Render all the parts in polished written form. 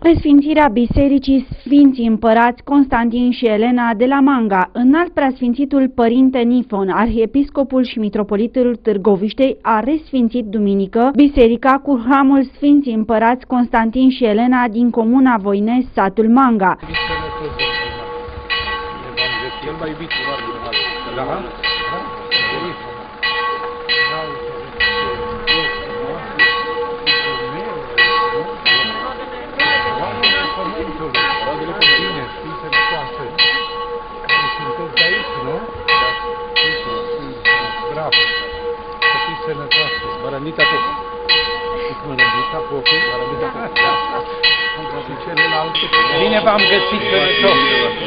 Presfințirea Bisericii Sfinții Împărați Constantin și Elena de la Manga. Înalt Preasfințitul Părinte Nifon, arhiepiscopul și mitropolitul Târgoviștei, a resfințit duminică biserica cu hramul Sfinții Împărați Constantin și Elena din comuna Voinesc, satul Manga. Bărănita tot. Bărănita pofii, bărănita tot. Și celelalte. Bine v-am găsit pe tot.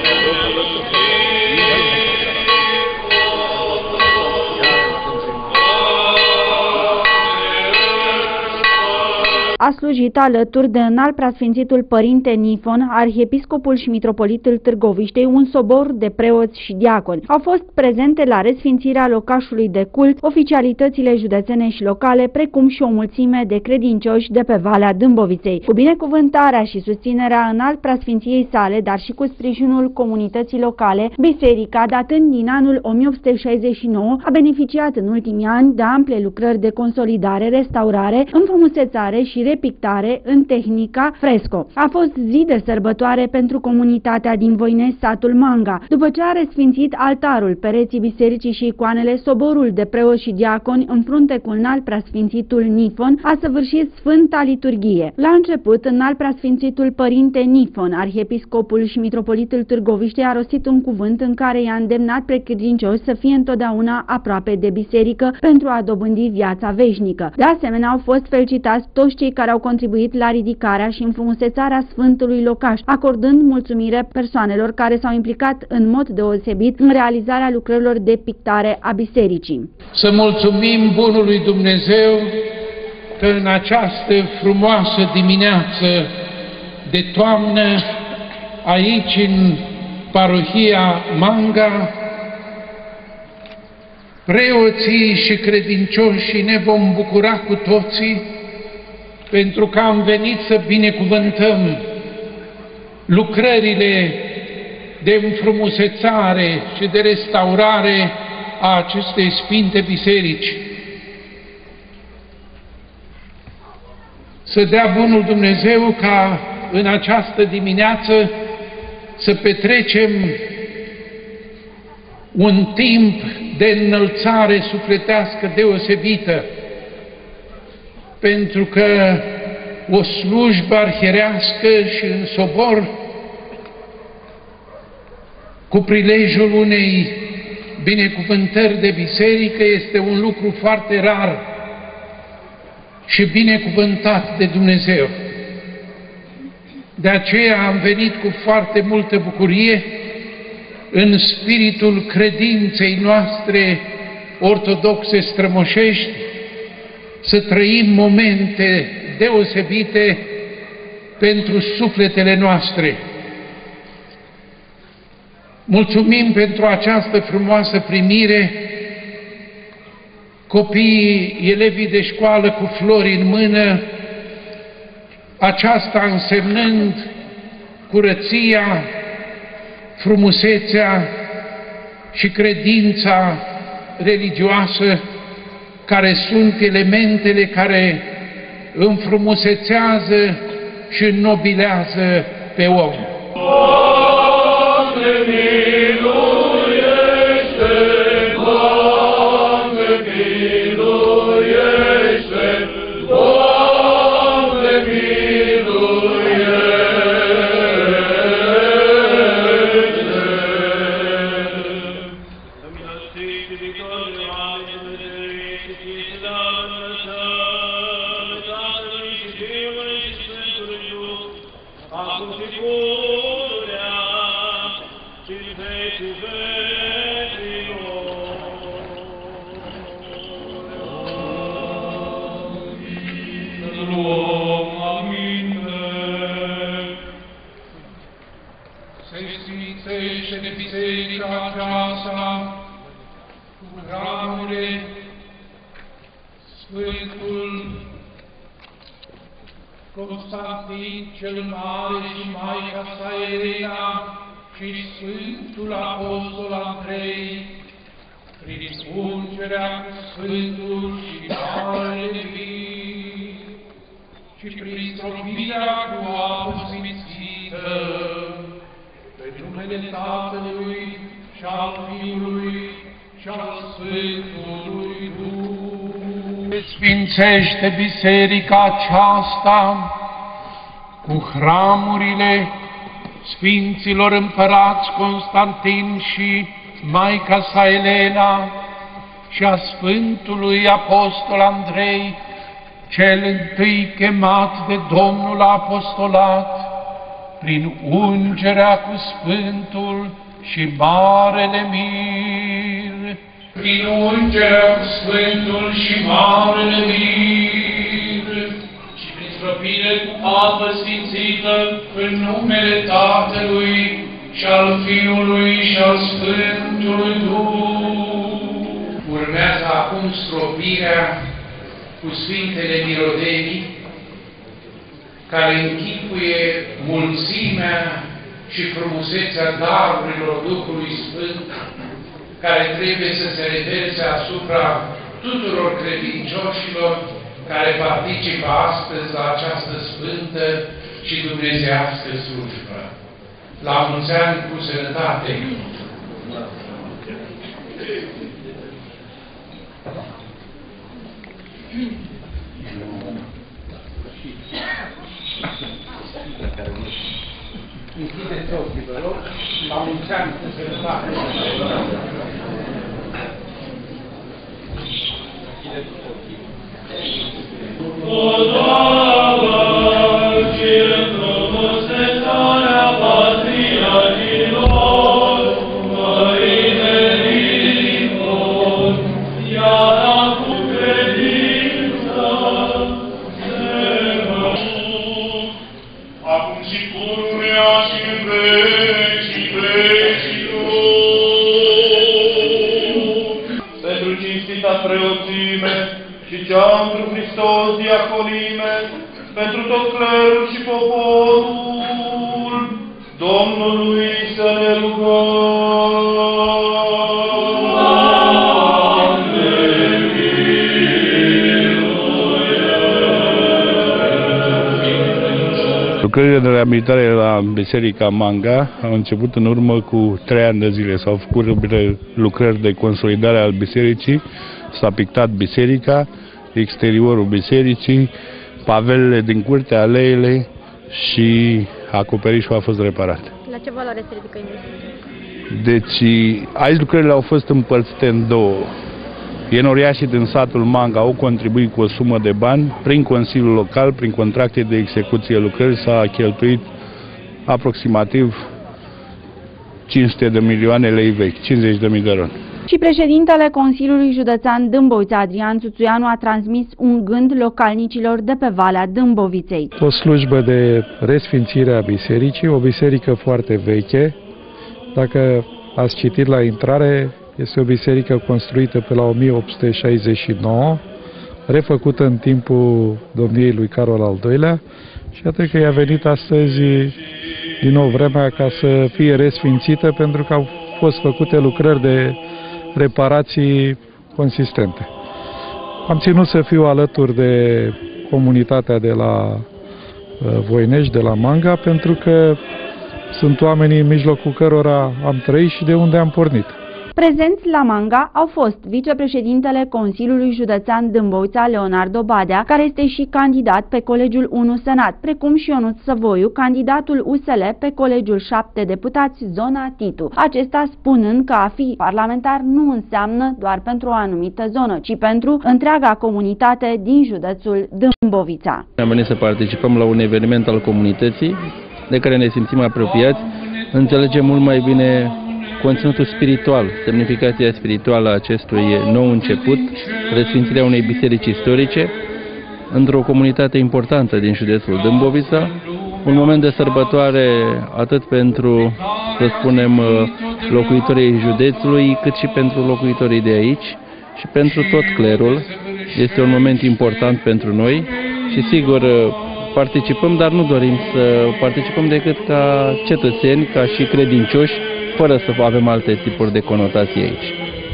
A slujit alături de înalt preasfințitul Părinte Nifon, arhiepiscopul și mitropolitul Târgoviștei, un sobor de preoți și diaconi. Au fost prezente la resfințirea locașului de cult oficialitățile județene și locale, precum și o mulțime de credincioși de pe Valea Dâmboviței. Cu binecuvântarea și susținerea înalt preasfinției sale, dar și cu sprijinul comunității locale, biserica, datând din anul 1869, a beneficiat în ultimii ani de ample lucrări de consolidare, restaurare, înfrumusețare și repictare în tehnica fresco. A fost zi de sărbătoare pentru comunitatea din Voinesc, satul Manga. După ce a resfințit altarul, pereții bisericii și icoanele, soborul de preoți și diaconi, în frunte cu înalt preasfințitul Nifon, a săvârșit Sfânta Liturghie. La început, înalt preasfințitul Părinte Nifon, arhiepiscopul și mitropolitul Târgoviștei, a rostit un cuvânt în care i-a îndemnat pe credincioși să fie întotdeauna aproape de biserică pentru a dobândi viața veșnică. De asemenea, au fost felicitați toți cei care au contribuit la ridicarea și înfrumusețarea Sfântului Locaș, acordând mulțumire persoanelor care s-au implicat în mod deosebit în realizarea lucrărilor de pictare a bisericii. Să mulțumim Bunului Dumnezeu că în această frumoasă dimineață de toamnă, aici în parohia Manga, preoții și credincioșii ne vom bucura cu toții pentru că am venit să binecuvântăm lucrările de înfrumusețare și de restaurare a acestei sfinte biserici. Să dea Bunul Dumnezeu ca în această dimineață să petrecem un timp de înălțare sufletească deosebită, pentru că o slujbă arhierească și în sobor, cu prilejul unei binecuvântări de biserică, este un lucru foarte rar și binecuvântat de Dumnezeu. De aceea am venit cu foarte multă bucurie în spiritul credinței noastre ortodoxe strămoșești, să trăim momente deosebite pentru sufletele noastre. Mulțumim pentru această frumoasă primire, copiii, elevii de școală cu flori în mână, aceasta însemnând curăția, frumusețea și credința religioasă, care sunt elementele care înfrumusețează și înnobilează pe om. Se sfințește biserica aceasta cu hramurile, Sfântul Constantin cel Mare și Maica sa Elena și Sfântul Apostol Andrei, prin ungerea cu Sfântul și Marele Vii și prin stropirea cu apă sfințită, pe numele Tatălui și al Fiului și al Sfântului Duh. Sfințește biserica aceasta cu hramurile Sfinților Împărați Constantin și Maica sa Elena și a Sfântului Apostol Andrei, cel întâi chemat de Domnul la apostolat, prin ungerea cu Sfântul și Marele Mir. Prin ungerea cu Sfântul și Marele Mir și prin stropire cu apă sfințită în numele Tatălui și al Fiului și al Sfântului Duh. Urmează acum stropirea cu Sfintele Mirodenii, care închipuie mulțimea și frumusețea darurilor Duhului Sfânt, care trebuie să se reverse asupra tuturor credincioșilor care participă astăzi la această sfântă și dumnezeiască slujbă. La mulți ani cu sănătate! Închideți ochii, vă rog, la mulți ani cu sănătate! Închideți ochii. Preoțime și cea întru Hristos diaconime, pentru tot clerul și poporul Domnului să ne rugăm. Lucrările de reabilitare la Biserica Manga au început în urmă cu 3 ani de zile. S-au făcut lucrări de consolidare al bisericii, s-a pictat biserica, exteriorul bisericii, pavelele din curte, aleile și acoperișul a fost reparat. La ce valoare se ridică investiția? Deci, aici lucrările au fost împărțite în două. Enoriașii din satul Manga au contribuit cu o sumă de bani. Prin Consiliul Local, prin contracte de execuție lucrări, s-a cheltuit aproximativ 500 de milioane lei vechi, 50.000 de RON. Și președintele Consiliului Județean Dâmbovița, Adrian Țuțuianu, a transmis un gând localnicilor de pe Valea Dâmboviței. O slujbă de resfințire a bisericii, o biserică foarte veche. Dacă ați citit la intrare, este o biserică construită pe la 1869, refăcută în timpul domniei lui Carol al II-lea și atât că i-a venit astăzi din nou vremea ca să fie resfințită, pentru că au fost făcute lucrări de reparații consistente. Am ținut să fiu alături de comunitatea de la Voinești, de la Manga, pentru că sunt oamenii în mijlocul cărora am trăit și de unde am pornit. Prezenți la Manga au fost vicepreședintele Consiliului Județean Dâmbovița, Leonardo Badea, care este și candidat pe Colegiul 1 Senat, precum și Ionuț Săvoiu, candidatul USL pe Colegiul 7 Deputați, zona Titu. Acesta spunând că a fi parlamentar nu înseamnă doar pentru o anumită zonă, ci pentru întreaga comunitate din județul Dâmbovița. Am venit să participăm la un eveniment al comunității, de care ne simțim apropiați, înțelegem mult mai bine conținutul spiritual, semnificația spirituală a acestui nou început, resfințirea unei biserici istorice, într-o comunitate importantă din județul Dâmbovița, un moment de sărbătoare atât pentru, să spunem, locuitorii județului, cât și pentru locuitorii de aici și pentru tot clerul. Este un moment important pentru noi și, sigur, participăm, dar nu dorim să participăm decât ca cetățeni, ca și credincioși, fără să avem alte tipuri de conotații aici.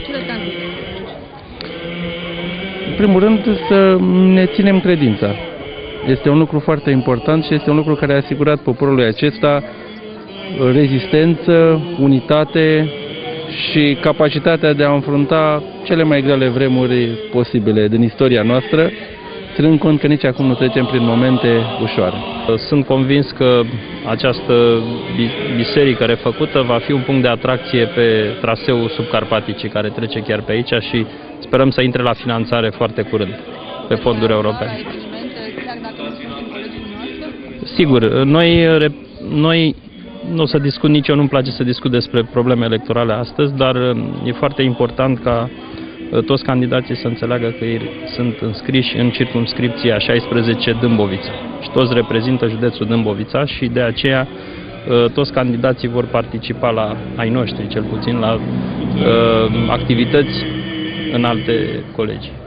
În primul rând, să ne ținem credința. Este un lucru foarte important și este un lucru care a asigurat poporului acesta rezistență, unitate și capacitatea de a înfrunta cele mai grele vremuri posibile din istoria noastră, ținând cont că nici acum nu trecem prin momente ușoare. Sunt convins că această biserică refăcută va fi un punct de atracție pe traseul subcarpaticii care trece chiar pe aici și sperăm să intre la finanțare foarte curând, pe fonduri europene. Sigur, noi nu o să discut, nici eu nu-mi place să discut despre probleme electorale astăzi, dar e foarte important ca toți candidații să înțeleagă că ei sunt înscriși în circumscripția 16 Dâmbovița și toți reprezintă județul Dâmbovița și de aceea toți candidații vor participa la, ai noștri cel puțin, la activități în alte colegii.